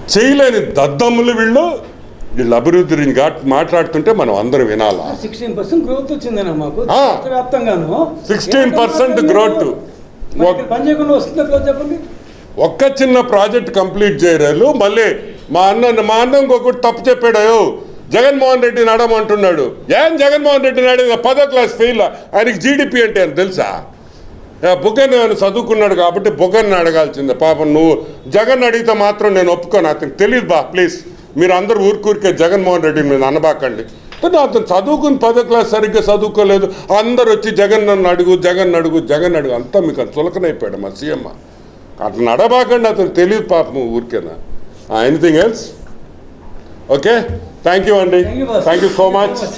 చేయలేని దద్దమ్ములు వీళ్ళు అభివృద్ధి గురించి మాట్లాడుతుంటే మనం అందరం వినాలా. 16% గ్రోత్ వచ్చిందన్న మాకు 16% గ్రోత్ చెప్పండి. ఒక్క చిన్న ప్రాజెక్ట్ కంప్లీట్ చేయరాలు. మళ్ళీ మా అన్న ఇంకొకటి తప్పు చెప్పాడు. జగన్మోహన్ రెడ్డిని అడమంటున్నాడు. ఏం జగన్మోహన్ రెడ్డిని అడిగిన 10వ క్లాస్ ఫెయిల్. ఆయనకి జీడిపి అంటే అని తెలుసా? బుగ్గన్ చదువుకున్నాడు కాబట్టి బుగ్గన్ని అడగాల్సిందే. పాపం నువ్వు జగన్ అడిగితే మాత్రం నేను ఒప్పుకోను. అతనికి తెలియదు బా. ప్లీజ్ మీరు అందరూ ఊరికే జగన్మోహన్ రెడ్డిని మీరు అనబాకండి. అతను చదువుకుని 10వ క్లాస్ సరిగ్గా చదువుకోలేదు. అందరు వచ్చి జగన్ అడుగు అంతా మీకు చులకనైపోయాడు మా సీఎం. అతను అడబాకండి. అతను తెలియదు పాపం ఊరికేనా. Anything else? Okay, thank you అండి. Thank you so much.